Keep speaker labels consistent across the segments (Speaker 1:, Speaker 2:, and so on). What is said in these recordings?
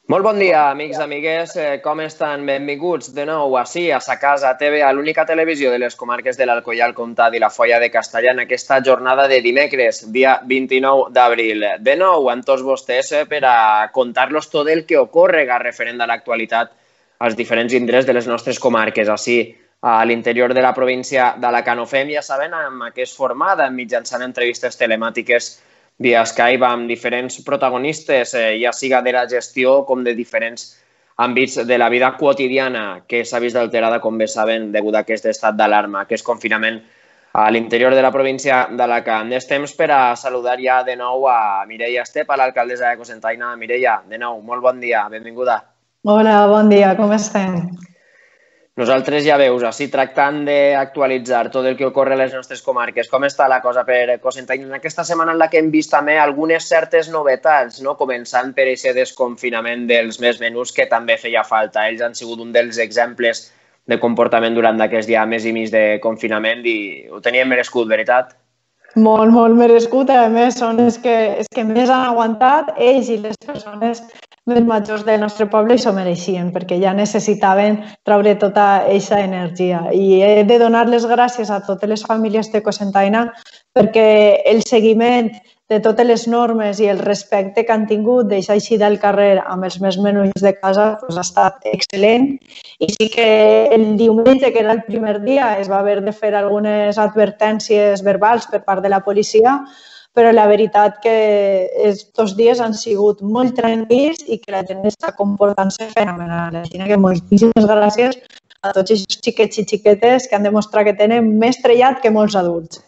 Speaker 1: Molt bon dia, amics, amigues. Com estan? Benvinguts de nou ací, a sa casa TV, a l'única televisió de les comarques de l'Alcoià, el Comtat i la Foia de Castellà en aquesta jornada de dimecres, dia 29 d'abril. De nou amb tots vostès per a contar-los tot el que ocorrega referent a l'actualitat als diferents indrets de les nostres comarques, així a l'interior de la província d'Alacant. Ho fem, ja saben, amb aquest format, mitjançant entrevistes telemàtiques via Skype amb diferents protagonistes, ja siga de la gestió com de diferents àmbits de la vida quotidiana que s'ha vist alterada, com bé saben, degut a aquest estat d'alarma, aquest confinament a l'interior de la província d'Alacant. És temps per a saludar ja de nou a Mireia Estepa, l'alcaldessa de Cocentaina. Mireia, de nou, molt bon dia, benvinguda.
Speaker 2: Hola, bon dia, com estem?
Speaker 1: Nosaltres ja veus, així tractant d'actualitzar tot el que ocorre a les nostres comarques. Com està la cosa per Cocentaina en aquesta setmana en la que hem vist també algunes certes novetats, no? Començant per aquest desconfinament dels més menuts que també feia falta. Ells han sigut un dels exemples de comportament durant aquest dia més i mig de confinament i ho tenien merescut, veritat?
Speaker 2: Molt, molt merescut. A més, són els que més han aguantat, ells i les persones més majors del nostre poble i s'ho mereixien, perquè ja necessitaven treure tota aquesta energia. I he de donar les gràcies a totes les famílies de Cocentaina perquè el seguiment de totes les normes i el respecte que han tingut deixar així del carrer amb els més menuts de casa ha estat excel·lent. I sí que el diumenge, que era el primer dia, es va haver de fer algunes advertències verbals per part de la policia, però la veritat que aquests dies han sigut molt tranquils i que la gent està comportant-se fenomenal. Així que moltíssimes gràcies a tots els xiquets i xiquetes que han demostrat que tenen més trellat que molts adults.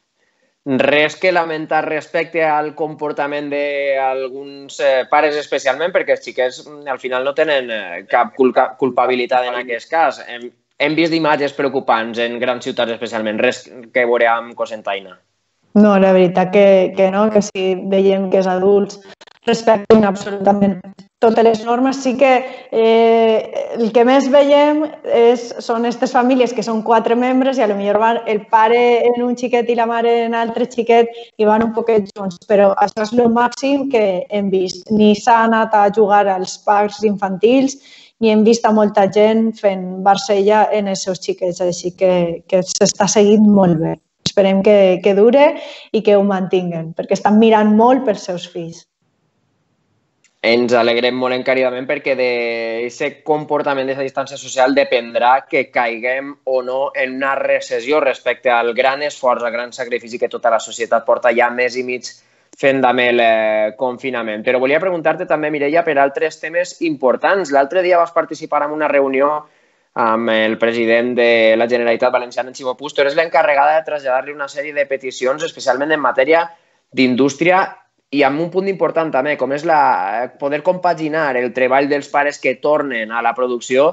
Speaker 1: Res que lamentar respecte al comportament d'alguns pares especialment, perquè els xiquets al final no tenen cap culpabilitat en aquest cas. Hem vist imatges preocupants en grans ciutats especialment, res que veure amb Cocentaina.
Speaker 2: No, la veritat que no, que si veiem que els adults respecten absolutament totes les normes. Sí que el que més veiem són aquestes famílies que són 4 membres i potser van el pare en un xiquet i la mare en altre xiquet i van un poquet junts, però això és el màxim que hem vist. Ni s'ha anat a jugar als parcs infantils ni hem vist a molta gent fent barcella en els seus xiquets, així que s'està seguint molt bé. Esperem que dure i que ho mantinguen, perquè estan mirant molt pels seus fills.
Speaker 1: Ens alegrem molt encaridament perquè d'aquest comportament, d'aquesta distància social, dependrà que caiguem o no en una recessió respecte al gran esforç, al gran sacrifici que tota la societat porta ja mes i mig fent amb el confinament. Però volia preguntar-te també, Mireia, per altres temes importants. L'altre dia vas participar en una reunió amb el president de la Generalitat Valenciana, en Ximo Puig. Tu eres l'encarregada de traslladar-li una sèrie de peticions, especialment en matèria d'indústria i amb un punt important també, com és poder compaginar el treball dels pares que tornen a la producció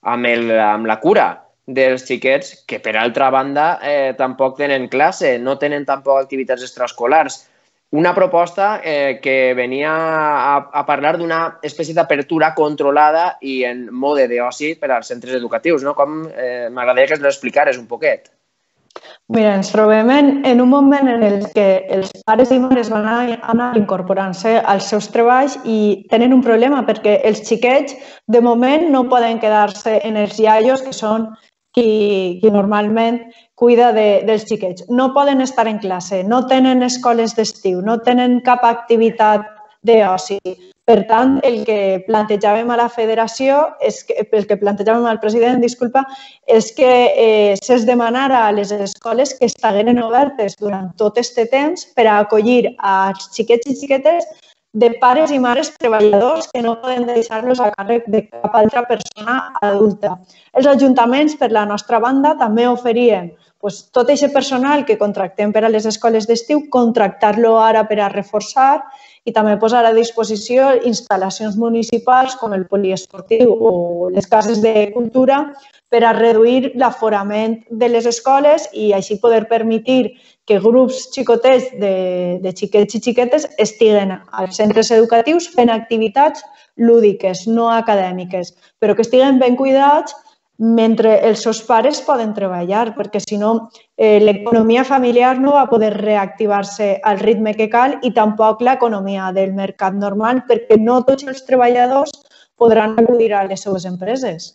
Speaker 1: amb la cura dels xiquets, que per altra banda tampoc tenen classe, no tenen tampoc activitats extraescolars. Una proposta que venia a parlar d'una espècie d'apertura controlada i en mode d'oci per als centres educatius. M'agradaria que ens l'explicares un poquet.
Speaker 2: Mira, ens trobem en un moment en el que els pares i mares van anar incorporant-se als seus treballs i tenen un problema perquè els xiquets de moment no poden quedar-se en els iaios, que són qui normalment cuida dels xiquets. No poden estar en classe, no tenen escoles d'estiu, no tenen cap activitat d'oci. Per tant, el que plantejàvem a la federació, el que plantejàvem al president, és que se'ls demanara a les escoles que estigueren obertes durant tot aquest temps per a acollir als xiquets i xiquetes de pares i mares treballadors que no poden deixar-los a càrrec de cap altra persona adulta. Els ajuntaments, per la nostra banda, també oferien tot aquest personal que contractem per a les escoles d'estiu, contractar-lo ara per a reforçar i també posar a disposició instal·lacions municipals com el poliesportiu o les cases de cultura per a reduir l'aforament de les escoles i així poder permetre que grups xicotets de xiquets i xiquetes estiguen als centres educatius fent activitats lúdiques, no acadèmiques, però que estiguen ben cuidats mentre els seus pares poden treballar, perquè si no l'economia familiar no va poder reactivar-se al ritme que cal i tampoc l'economia del mercat normal, perquè no tots els treballadors podran acudir a les seues empreses.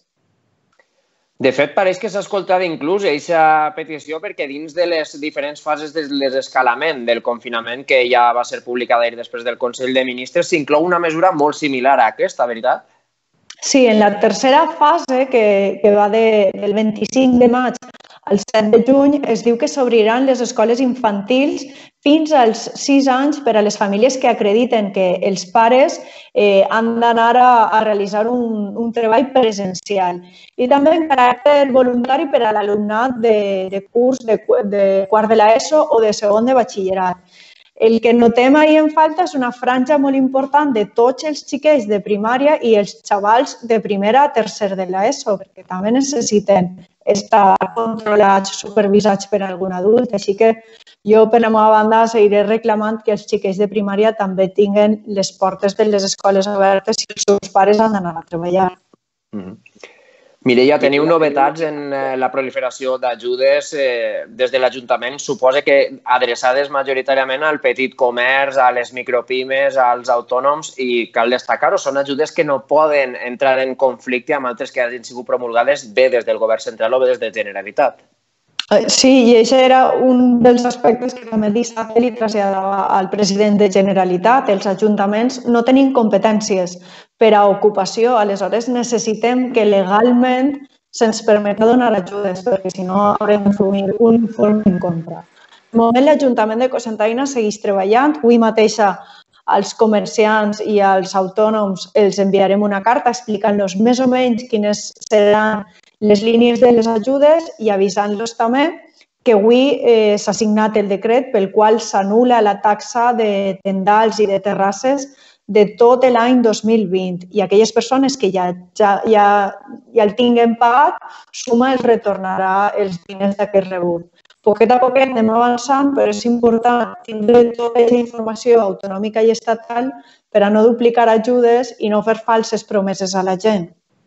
Speaker 1: De fet, pareix que s'ha escoltat inclús aquesta petició perquè dins de les diferents fases del desescalament del confinament que ja va ser publicada ahir després del Consell de Ministres s'inclou una mesura molt similar a aquesta, veritat?
Speaker 2: Sí, en la tercera fase, que va del 25 de maig al 7 de juny, es diu que s'obriran les escoles infantils fins als 6 anys per a les famílies que acrediten que els pares han d'anar a realitzar un treball presencial. I també en caràcter voluntari per a l'alumnat de curs de quart de l'ESO o de segon de batxillerat. El que notem ahir en falta és una franja molt important de tots els xiquets de primària i els xavals de primera a tercer de l'ESO, perquè també necessiten estar controlats, supervisats per algun adult. Així que jo, per la meva banda, seguiré reclamant que els xiquets de primària també tinguin les portes de les escoles obertes i els seus pares han d'anar a treballar.
Speaker 1: Mireia, teniu novetats en la proliferació d'ajudes des de l'Ajuntament, suposa que adreçades majoritàriament al petit comerç, a les micropimes, als autònoms, i cal destacar-ho, són ajudes que no poden entrar en conflicte amb altres que hagin sigut promulgades bé des del Govern central o bé des de Generalitat.
Speaker 2: Sí, i això era un dels aspectes que també dissabte li traslladava al president de Generalitat. Els ajuntaments no tenim competències per a ocupació, aleshores necessitem que legalment se'ns permeta donar ajudes, perquè si no haurem de fer un informe en contra. De moment l'Ajuntament de Cocentaina segueix treballant. Avui mateixa als comerciants i als autònoms els enviarem una carta explicant-los més o menys quines seran les línies de les ajudes i avisant-los també que avui s'ha signat el decret pel qual s'anul·la la taxa de tendals i de terrasses de tot l'any 2020 i aquelles persones que ja el tinguen pagat, Suma els retornarà els diners d'aquest rebut. Poquet a poquet anem avançant, però és important tindre tota aquesta informació autonòmica i estatal per a no duplicar ajudes i no fer falses promeses a la gent.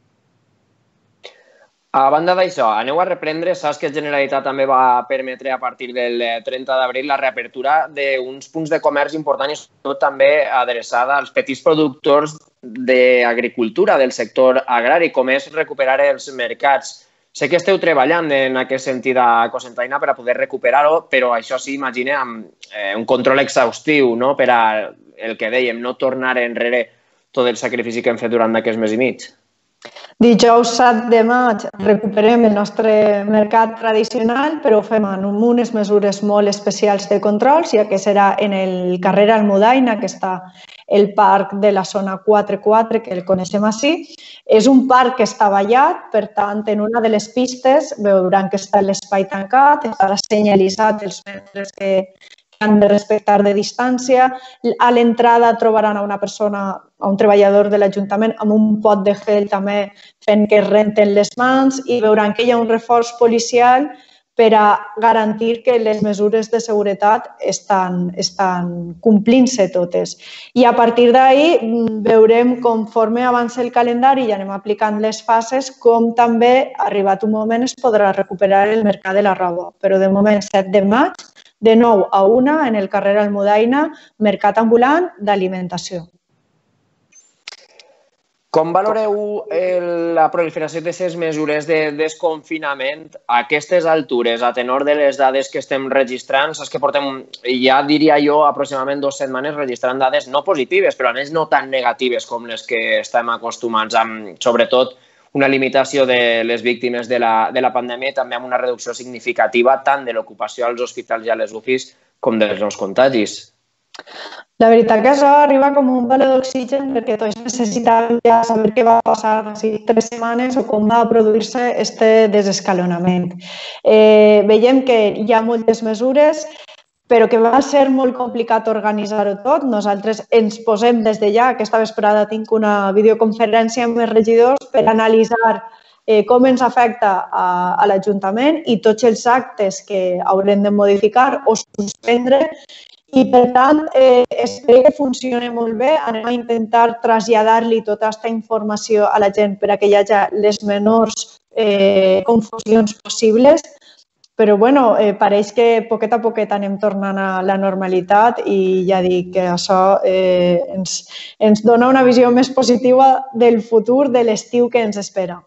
Speaker 1: A banda d'això, aneu a reprendre, saps que Generalitat també va permetre a partir del 30 d'abril la reapertura d'uns punts de comerç importants i sobretot també adreçada als petits productors d'agricultura del sector agrari, com és recuperar els mercats. Sé que esteu treballant en aquest sentit a Cocentaina per a poder recuperar-ho, però això sí, imagina, amb un control exhaustiu, no? Per a el que dèiem, no tornar enrere tot el sacrifici que hem fet durant aquest mes i mig.
Speaker 2: Dijous 7 de maig recuperem el nostre mercat tradicional, però ho fem amb unes mesures molt especials de control, ja que serà en el carrer Almudaina, que està el parc de la zona 4-4, que el coneixem així. És un parc que està vallat, per tant, en una de les pistes veuran que està l'espai tancat, estarà senyalitzat els metres que han de respectar de distància. A l'entrada trobaran a una persona, a un treballador de l'Ajuntament amb un pot de gel també fent que es renten les mans i veuran que hi ha un reforç policial per a garantir que les mesures de seguretat estan complint-se totes. I a partir d'ahir veurem conforme avança el calendari i anem aplicant les fases com també, arribat un moment, es podrà recuperar el mercat de la roba. Però de moment, 7 de maig, de 9 a 1 en el carrer Almudaina, mercat ambulant d'alimentació.
Speaker 1: Com valoreu la proliferació d'aquestes mesures de desconfinament a aquestes altures, a tenor de les dades que estem registrant? Saps que portem, ja diria jo, aproximadament 2 setmanes registrant dades no positives, però a més no tan negatives com les que estem acostumats, amb sobretot una limitació de les víctimes de la pandèmia i també amb una reducció significativa tant de l'ocupació als hospitals i a les UCIs com dels nous contagis.
Speaker 2: La veritat que això arriba com un baló d'oxigen perquè tots necessitàvem ja saber què va passar d'ací 3 setmanes o com va produir-se aquest desescalonament. Veiem que hi ha moltes mesures, però que va ser molt complicat organitzar-ho tot. Nosaltres ens posem des de ja, aquesta vesprada tinc una videoconferència amb els regidors per analitzar com ens afecta a l'Ajuntament i tots els actes que haurem de modificar o suspendre. I, per tant, espero que funcioni molt bé. Anem a intentar traslladar-li tota aquesta informació a la gent per a que hi hagi les menors confusions possibles. Però bueno, pareix que poquet a poquet anem tornant a la normalitat i ja dic que això ens dona una visió més positiva del futur, de l'estiu que ens espera.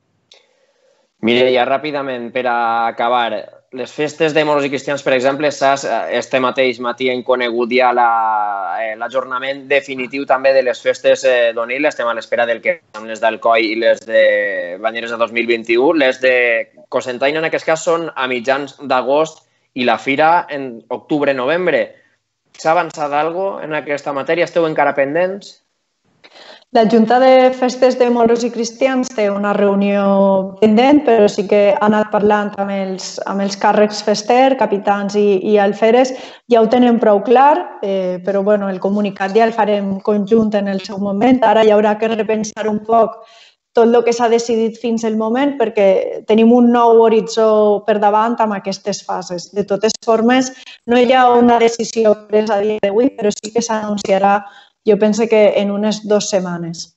Speaker 1: Mireia, ràpidament, per a acabar, les festes de moros i cristians, per exemple, saps, este mateix matí hem conegut ja l'ajornament definitiu també de les festes d'Onil. Estem a l'espera del que amb les d'Alcoi i les de Banyeres de 2021. Les de Cocentaina, en aquest cas, són a mitjans d'agost i la fira en octubre-novembre. S'ha avançat alguna cosa en aquesta matèria? Esteu encara pendents?
Speaker 2: La Junta de Festes de Moros i Cristians té una reunió pendent, però sí que ha anat parlant amb els càrrecs fester, capitans i alferes. Ja ho tenen prou clar, però bueno, el comunicat ja el farem conjunt en el seu moment. Ara hi haurà que repensar un poc tot el que s'ha decidit fins al moment perquè tenim un nou horitzó per davant amb aquestes fases. De totes formes, no hi ha una decisió presa a dia d'avui, però sí que s'anunciarà, jo penso que en unes 2 setmanes.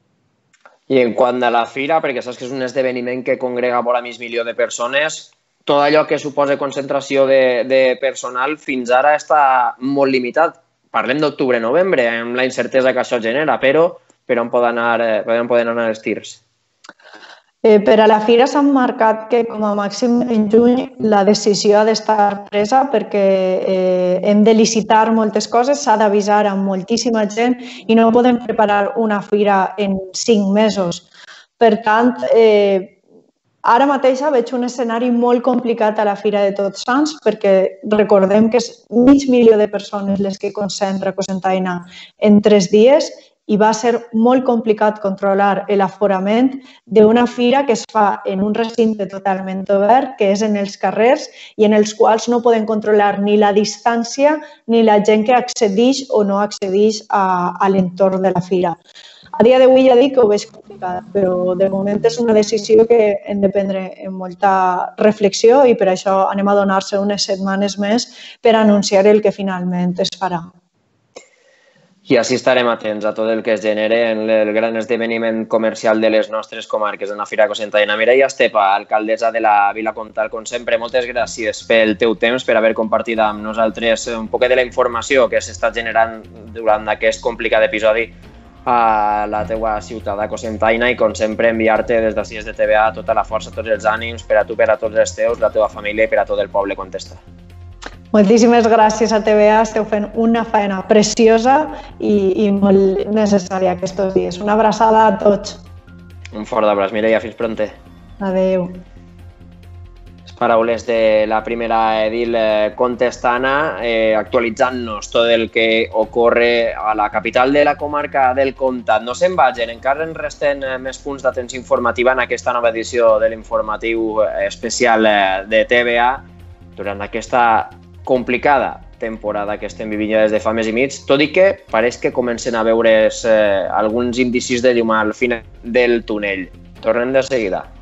Speaker 1: I en quant a la fira, perquè saps que és un esdeveniment que congrega vora mig milió de persones, tot allò que suposa concentració de personal fins ara està molt limitat. Parlem d'octubre-novembre, amb la incertesa que això genera, però per on poden anar els tirs?
Speaker 2: Per a la fira s'han marcat que com a màxim en juny la decisió ha d'estar presa perquè hem de licitar moltes coses, s'ha d'avisar a moltíssima gent i no podem preparar una fira en 5 mesos. Per tant, ara mateix veig un escenari molt complicat a la Fira de Tots Sants perquè recordem que és 500.000 de persones les que concentra Cocentaina en 3 dies i va ser molt complicat controlar l'aforament d'una fira que es fa en un recinte totalment obert, que és en els carrers i en els quals no poden controlar ni la distància ni la gent que accedeix o no accedeix a l'entorn de la fira. A dia d'avui ja dic que ho veig complicat, però de moment és una decisió que hem de prendre amb molta reflexió i per això anem a donar-se unes setmanes més per anunciar el que finalment es farà.
Speaker 1: I així estarem atents a tot el que es genere en el gran esdeveniment comercial de les nostres comarques, en la Fira Cocentaina. Mireia Estepa, alcaldessa de la Vila Comtal, com sempre, moltes gràcies pel teu temps, per haver compartit amb nosaltres un poc de la informació que s'està generant durant aquest complicat episodi a la teua ciutat de Cocentaina i, com sempre, enviar-te des d'ací de TVA tota la força, tots els ànims per a tu, per a tots els teus, la teva família i per a tot el poble on està.
Speaker 2: Moltíssimes gràcies a TVA, esteu fent una feina preciosa i molt necessària aquests dies. Una abraçada a tots.
Speaker 1: Un fort abraç, Mireia, fins pronte.
Speaker 2: Adéu.
Speaker 1: Les paraules de la primera edil contestana, actualitzant-nos tot el que ocorre a la capital de la comarca del Comtat. No se'n vagin, encara ens resten més punts d'atenció informativa en aquesta nova edició de l'informatiu especial de TVA durant aquesta complicada temporada que estem vivint ja des de fa mes i mig, tot i que pareix que comencen a veure's alguns indicis de llum al final del túnel. Tornem de seguida.